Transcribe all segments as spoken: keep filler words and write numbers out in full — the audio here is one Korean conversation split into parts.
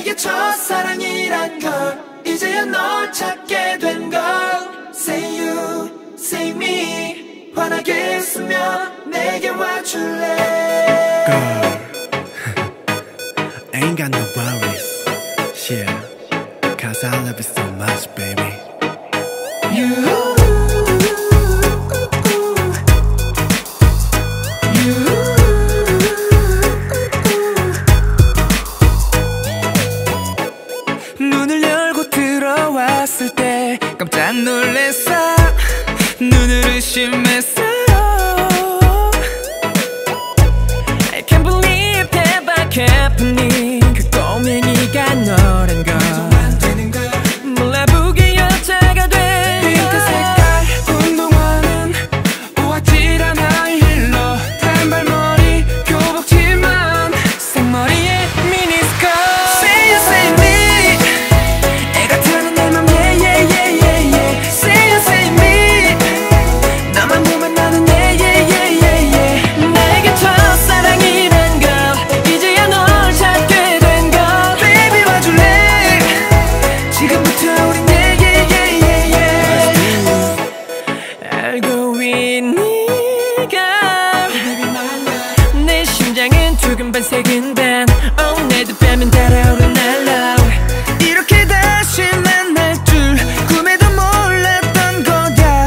내게 첫사랑이란 걸 이제야 널 찾게 된 걸. Say you, say me. 환하게 웃으며 내게 와줄래. Girl, ain't got no worries. Yeah, cause I love you so much, baby. You 눈을 열고 들어왔을 때 깜짝 놀랐어. 눈을 의심했어. I can't believe that I kept me. 그 꼬맹이가 너란 걸 몰라보게 여자가 돼. 핑크 색깔 운동화는 오아지란 하이힐러. 단발머리 교복치만 생머리에 미니스커트. Say you say me. 애가 타는 내 맘 yeah yeah yeah yeah yeah. Say you say me. 나만 보면 나는 yeah yeah yeah yeah yeah. 나에게 첫사랑이란 걸 이제야 널 찾게 된 걸. Baby 와줄래. 지금부터 우린 yeah yeah yeah yeah yeah. 알고 있니 girl. 내 심장은 두근반 세근반. Oh 내도 빼면 달아오른 날라. 이렇게 다시 만날 줄 꿈에도 몰랐던 거야.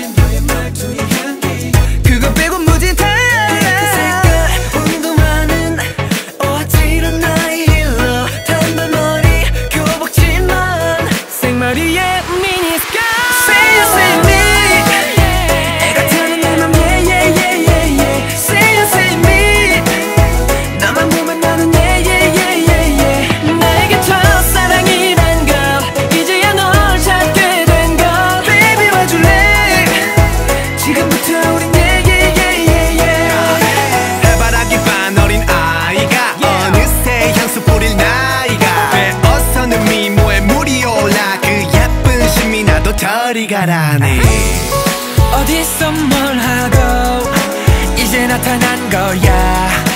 그거 빼고 무진 달라. 핑크 색깔 운동화는 오아지런 나의 힐러. 단발머리 교복치만 생머리에 미니스커트. Say you say me. 애가 타는 내 맘 yeah yeah yeah yeah yeah. Say you say me. 나만 보면 나는 yeah yeah yeah yeah yeah. 나에게 첫사랑이란 걸 이제야 널 찾게 된 걸. Baby 와줄래. 지금부터 우린 yeah yeah yeah yeah yeah. 해바라기 반 어린 아이가 어느새 향수 뿌릴 나이가 빼어서는 미모에 물이 올라. 그 예쁜 심이 나도 저리 가라니. 어디서 뭘 하고 이제 나타난 거야.